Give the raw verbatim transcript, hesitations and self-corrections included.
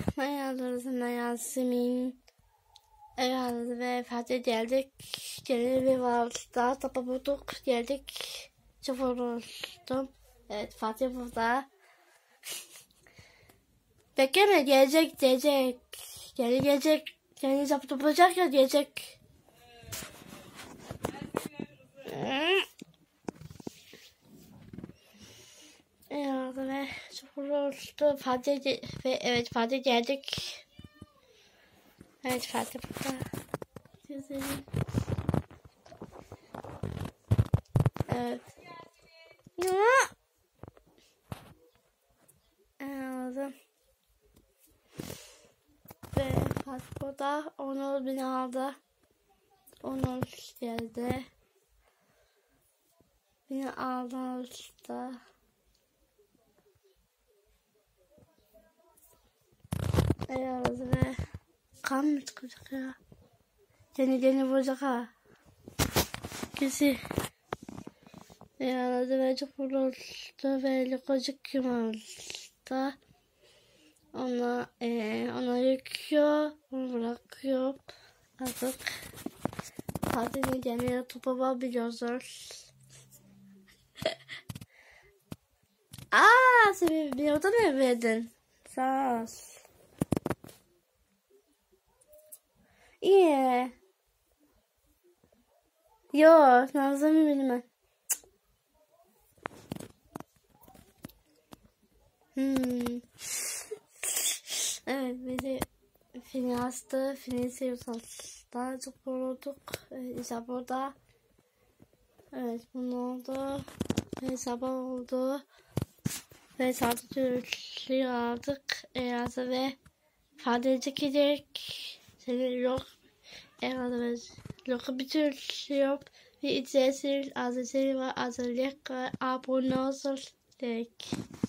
Merhabalar, Yasemin. Herhalde ve Fatih geldik. Yeni bir varlıkta topa bulduk. Geldik. Çok uğraştım. Evet, Fatih burada. Bekleme, gelecek, gelecek. Geri gelecek. Yeni topu toplayacak ya, gelecek. Herhalde ve çok uğraştım. Fatih ve evet, Fatih geldik. Evet, Fatih burada. Güzelim. Evet. Ya. Aldım. Ve Fatih burada. Onu beni aldı. Onu geldi. Beni aldı usta. Evet ve kan mı çıkacak ya? Seni gene vuracak ha. Kesi. Evet ve çok vuruldu ve lokacık yumaldı. Ona, ee, ona yıkıyor. Onu bırakıyor. Artık Fatih'in gene topa bakabiliyoruz. Aaa, sen bir oda mı verdin? Sağ ol. İyi. Yo, Nazlı'mı bilmem. Hmm. Evet, beni Finas'ta, Finas'ı yutalışta çok yorulduk. Evet, işte burada. Evet, bunu oldu. Ve sabah oldu. Ve sadece üçlü aldık. Eğazı ve fadece gidecek. Senin yok. Eğazı ve yok bir türlü yok. Ve içerisi azı seni var. Azı lek. Abone olsun. Lek.